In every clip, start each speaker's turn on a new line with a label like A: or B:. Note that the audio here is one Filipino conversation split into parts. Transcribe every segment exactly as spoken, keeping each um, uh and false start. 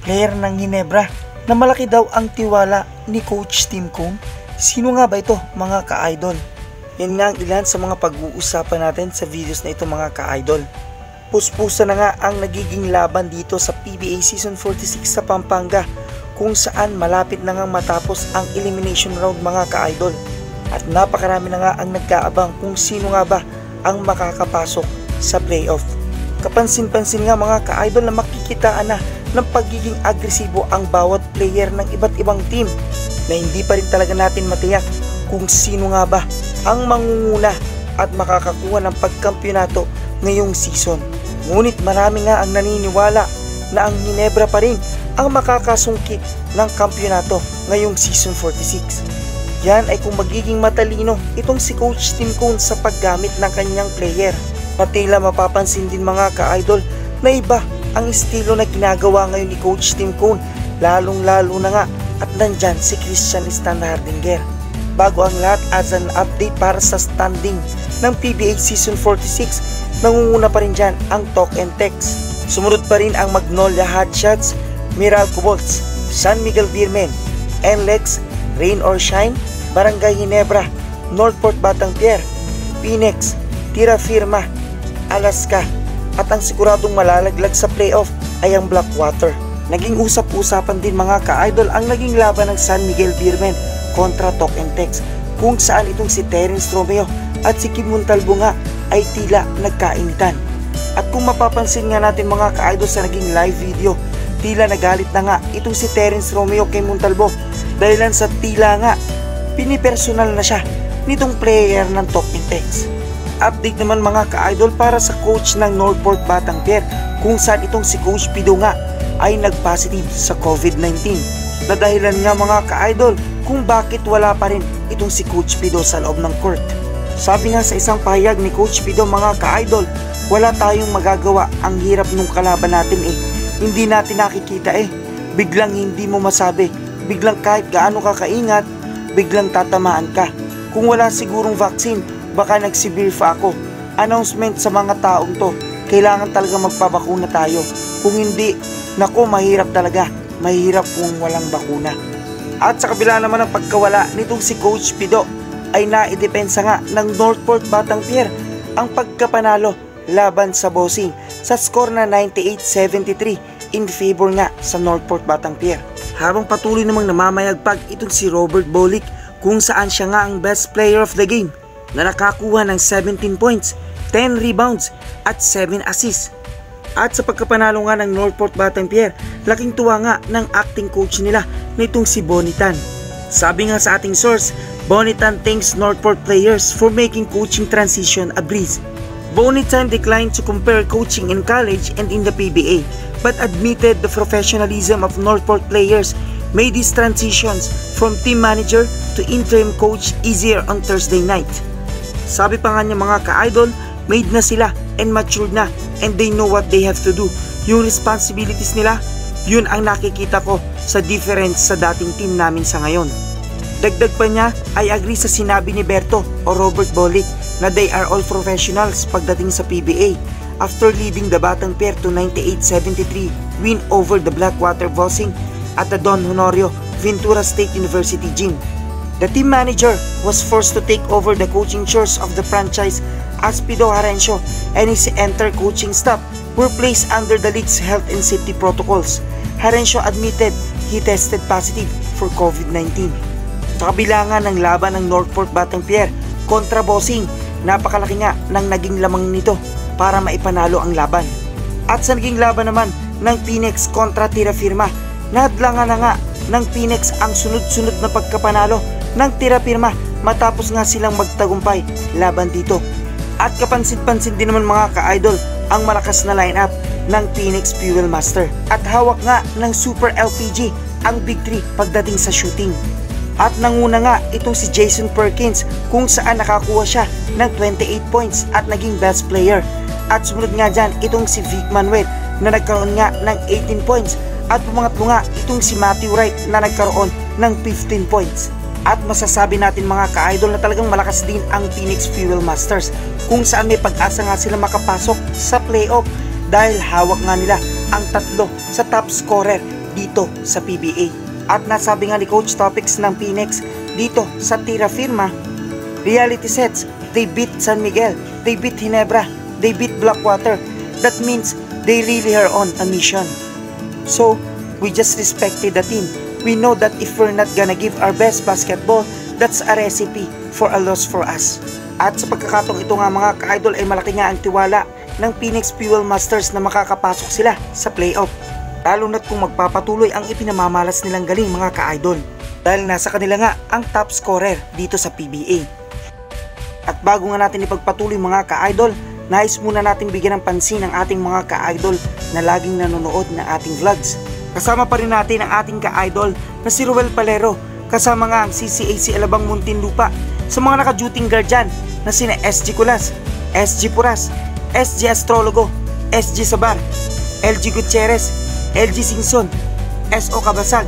A: player ng Ginebra na malaki daw ang tiwala ni Coach Timcone? Sino nga ba ito mga ka-idol? Yan nga ang ilan sa mga pag-uusapan natin sa videos na ito mga ka-idol. Puspusa na nga ang nagiging laban dito sa P B A Season forty-six sa Pampanga, kung saan malapit na nga matapos ang elimination round mga ka-idol. At napakarami na nga ang nagkaabang kung sino nga ba ang makakapasok sa playoff. Kapansin-pansin nga mga ka-idol na makikitaan na ng pagiging agresibo ang bawat player ng iba't ibang team, na hindi pa rin talaga natin matiyak kung sino nga ba ang mangunguna at makakakuha ng pagkampyonato ngayong season. Ngunit marami nga ang naniniwala na ang Ginebra pa rin ang makakasungkit ng kampyonato ngayong season forty-six. Yan ay kung magiging matalino itong si Coach Timcone sa paggamit ng kanyang player. Patila mapapansin din mga ka-idol na iba ang estilo na ginagawa ngayon ni Coach Timcone, lalong lalo na nga at nandyan si Christian Standhardinger. Bago ang lahat, as an update para sa standing ng P B A Season forty-six, nangunguna pa rin dyan ang talk and text. Sumunod pa rin ang Magnolia Hotshots, Meralco Bolts, San Miguel Beermen, N L E X, Rain or Shine, Barangay Ginebra, Northport Batangpier, Phoenix, Tira Firma, Alaska, at ang siguradong malalaglag sa playoff ay ang Blackwater. Naging usap-usapan din mga ka-idol ang naging laban ng San Miguel Beermen kontra Talk and Text, kung saan itong si Terence Romeo at si Kim Montalvo nga ay tila nagkainitan. At kung mapapansin nga natin mga ka-idol sa naging live video, tila nagalit na nga itong si Terence Romeo kay Montalvo dahilan sa tila nga pinipersonal na siya nitong player ng Talk and Text. Update naman mga ka-idol para sa coach ng Northport Batangpier, kung saan itong si Coach Pido nga ay nag-positive sa COVID nineteen, na dahilan nga mga ka-idol kung bakit wala pa rin itong si Coach Pido sa loob ng court. Sabi nga sa isang pahayag ni Coach Pido mga ka-idol, wala tayong magagawa, ang hirap nung kalaban natin eh, hindi natin nakikita eh, biglang hindi mo masabi, biglang kahit gaano ka kaingat, biglang tatamaan ka. Kung wala sigurong vaccine, baka nagsibir pa ako. Announcement sa mga taong to, kailangan talaga magpabakuna tayo. Kung hindi, nako mahirap talaga, mahirap kung walang bakuna. At sa kabila naman ng pagkawala nitong si Coach Pido, ay naidepensa nga ng Northport Batangpier ang pagkapanalo laban sa Bossing sa score na ninety-eight seventy-three in favor nga sa Northport Batangpier. Habang patuloy namang namamayagpag itong si Robert Bolick, kung saan siya nga ang best player of the game, na nakakuha ng seventeen points, ten rebounds at seven assists. At sa pagkapanalo nga ng Northport Batangpier, laking tuwa nga ng acting coach nila na itong si Bonitan. Sabi nga sa ating source, Bonitan thanks Northport players for making coaching transition a breeze. Bonitan declined to compare coaching in college and in the P B A, but admitted the professionalism of Northport players made these transitions from team manager to interim coach easier on Thursday night. Sabi pa nga niya mga ka-idol, made na sila and matured na and they know what they have to do. Yung responsibilities nila, yun ang nakikita ko sa difference sa dating team namin sa ngayon. Dagdag pa niya, I agree sa sinabi ni Berto o Robert Bolick na they are all professionals pagdating sa P B A after leading the Batangpier to ninety-eight seventy-three win over the Blackwater Bossing at the Don Honorio Ventura State University gym. The team manager was forced to take over the coaching chores of the franchise as Pido Harencio and his entire coaching staff were placed under the league's health and safety protocols. Harencio admitted he tested positive for COVID nineteen. Sa kabila nga ng laban ng Northport Batangpier kontra Bossing, napakalaki nga ng naging lamang nito para maipanalo ang laban. At sa naging laban naman ng Phoenix kontra Tira Firma, nadlangan na nga ng Phoenix ang sunod-sunod na pagkapanalo ng Tira Firma matapos nga silang magtagumpay laban dito. At kapansin-pansin din naman mga ka-idol ang malakas na lineup ng Phoenix Fuel Master at hawak nga ng Super L P G ang Big three pagdating sa shooting. At nanguna nga itong si Jason Perkins kung saan nakakuha siya ng twenty-eight points at naging best player. At sumunod nga dyan itong si Vic Manuel na nagkaroon nga ng eighteen points at pumangatlo nga itong si Matthew Wright na nagkaroon ng fifteen points. At masasabi natin mga ka-idol na talagang malakas din ang Phoenix Fuel Masters kung saan may pag-asa nga sila makapasok sa playoff dahil hawak nga nila ang tatlo sa top scorer dito sa P B A. At nasabi nga ni Coach Topics ng Phoenix dito sa Tira Firma, reality sets, they beat San Miguel, they beat Ginebra, they beat Blackwater. That means they really are on a mission. So, we just respected the team. We know that if we're not gonna give our best basketball, that's a recipe for a loss for us. At sa pagkakataong ito nga mga ka-idol ay malaki nga ang tiwala ng Phoenix Fuel Masters na makakapasok sila sa playoff. Lalo na't kung magpapatuloy ang ipinamamalas nilang galing mga ka-idol. Dahil nasa kanila nga ang top scorer dito sa P B A. At bago nga natin ipagpatuloy mga ka-idol, nais muna natin bigyan ng pansin ang ating mga ka-idol na laging nanonood ng ating vlogs. Kasama pa rin natin ang ating ka-idol na si Ruel Palero, kasama nga ang C C A C Alabang Muntinlupa, sa mga naka-duty guard dyan na sina S G Culas, S G Puras, S G Astrologo, S G Sabar, L G Gutierrez, L G Singson, S O Kabasag.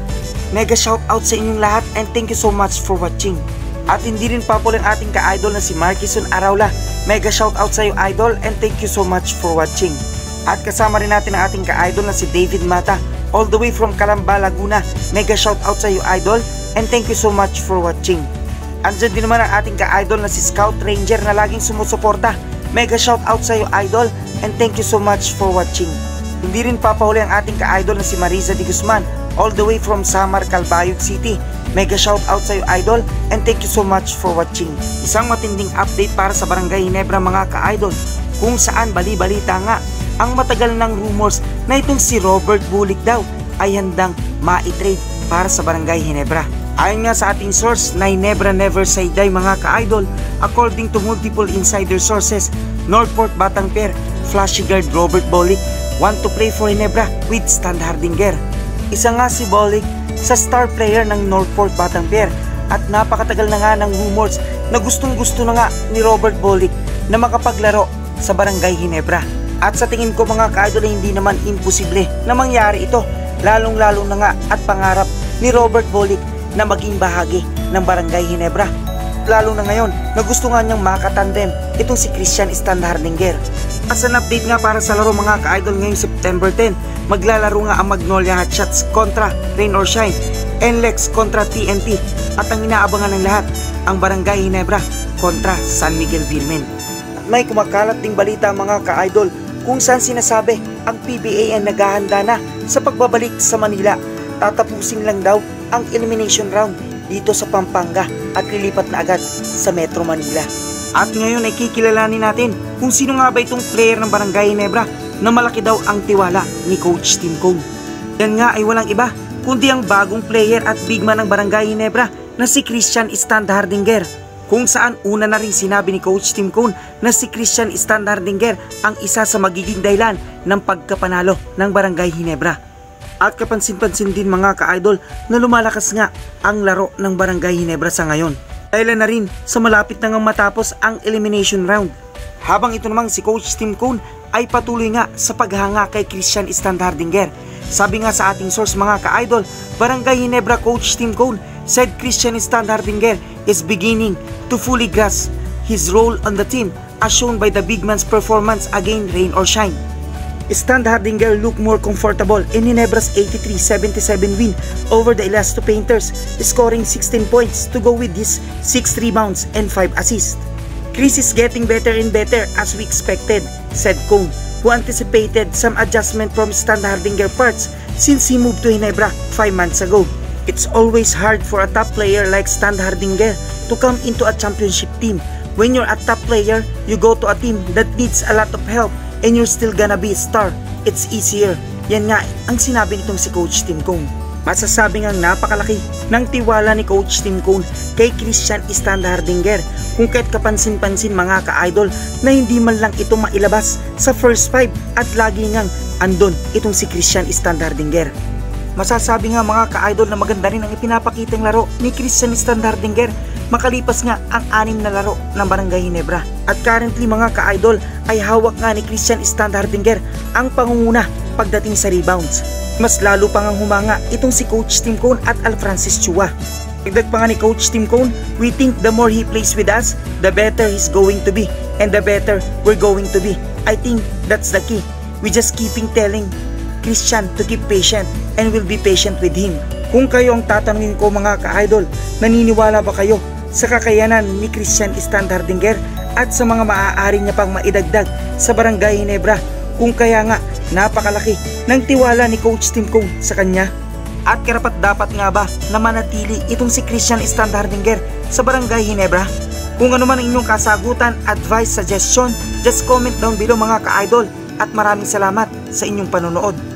A: Mega shoutout sa inyong lahat and thank you so much for watching. At hindi rin papol ang ating ka-idol na si Marquison Araula. Mega shoutout sa iyo idol and thank you so much for watching. At kasama rin natin ang ating ka-idol na si David Mata, all the way from Calamba, Laguna. Mega shoutout sa iyo idol and thank you so much for watching. Andyan din naman ang ating ka-idol na si Scout Ranger na laging sumusuporta. Mega shoutout sa iyo idol and thank you so much for watching. Hindi rin papahuli ang ating ka-idol na si Marisa Di Guzman, all the way from Samar, Calbayog City. Mega shoutout sa iyo idol and thank you so much for watching. Isang matinding update para sa Barangay Ginebra mga ka-idol, kung saan bali-balita nga ang matagal ng rumors na itong si Robert Bulik daw ay handang ma-trade para sa Barangay Ginebra. Ayon nga sa ating source na Ginebra never say die mga ka-idol, according to multiple insider sources, Northport Batang Pair, flashy guard Robert Bulik want to play for Ginebra with Stan Hardinger. Isa nga si Bulik sa star player ng Northport Batang Pair at napakatagal na nga ng rumors na gustong gusto na nga ni Robert Bulik na makapaglaro sa Barangay Ginebra. At sa tingin ko mga ka-idol hindi naman imposible na mangyari ito, lalong lalo na nga at pangarap ni Robert Bulik na maging bahagi ng Barangay Ginebra. Lalo na ngayon na gusto nga niyang makatandem itong si Christian Stan Hardinger. As an update nga para sa laro mga ka-idol ngayong September tenth, maglalaro nga ang Magnolia Hotshots kontra Rain or Shine, N L E X kontra T N T, at ang inaabangan ng lahat ang Barangay Ginebra kontra San Miguel Vilmen. At may kumakalat ding balita mga ka-idol kung saan sinasabi ang P B A ay naghahanda na sa pagbabalik sa Manila. Tatapusin lang daw ang elimination round dito sa Pampanga at lilipat na agad sa Metro Manila. At ngayon ay kikilalanin natin kung sino nga ba itong player ng Barangay Ginebra na malaki daw ang tiwala ni Coach Timcone. Yan nga ay walang iba kundi ang bagong player at big man ng Barangay Ginebra na si Christian Stan Hardinger. Kung saan una na rin sinabi ni Coach Timcone na si Christian Stan Hardinger ang isa sa magiging dahilan ng pagkapanalo ng Barangay Ginebra. At kapansin-pansin din mga ka-idol na lumalakas nga ang laro ng Barangay Ginebra sa ngayon. Dahil na rin sa malapit na nga matapos ang elimination round. Habang ito namang si Coach Timcone ay patuloy nga sa paghanga kay Christian Stan Hardinger. Sabi nga sa ating source mga ka-idol, Barangay Ginebra Coach Timcone said Christian Stan Hardinger is beginning to fully grasp his role on the team as shown by the big man's performance against Rain or Shine. Stan Hardinger looked more comfortable in Ginebra's eighty-three seventy-seven win over the Elasto Painters, scoring sixteen points to go with his six rebounds and five assists. Chris is getting better and better as we expected, said Cone, who anticipated some adjustment from Stan Hardinger parts since he moved to Ginebra five months ago. It's always hard for a top player like Stan Hardinger to come into a championship team. When you're a top player, you go to a team that needs a lot of help and you're still gonna be a star. It's easier. Yan nga ang sinabi nitong si Coach Timcone. Masasabi ngang napakalaki ng tiwala ni Coach Timcone kay Christian Stan Hardinger, kung kahit kapansin-pansin mga ka-idol na hindi man lang ito mailabas sa first five at lagi ngang andon itong si Christian Stan Hardinger. Masasabi nga mga ka-idol na maganda rin ang ipinapakitang laro ni Christian Stan Hardinger makalipas nga ang anim na laro ng Barangay Ginebra. At currently mga ka-idol ay hawak nga ni Christian Stan Hardinger ang pangunguna pagdating sa rebounds. Mas lalo pang ang humanga itong si Coach Timcone at Alfrancis Chua. Dagdag pa nga ni Coach Timcone, we think the more he plays with us, the better he's going to be and the better we're going to be. I think that's the key. We just keeping telling Christian to keep patient and will be patient with him. Kung kayo ang tatanungin ko mga ka-idol, naniniwala ba kayo sa kakayanan ni Christian Standhardinger at sa mga maaari niya pang maidagdag sa Barangay Ginebra, kung kaya nga napakalaki ng tiwala ni Coach Timcone sa kanya? At karapat dapat nga ba na manatili itong si Christian Standhardinger sa Barangay Ginebra? Kung ano man ang inyong kasagutan, advice, suggestion, just comment down below mga ka-idol, at maraming salamat sa inyong panonood.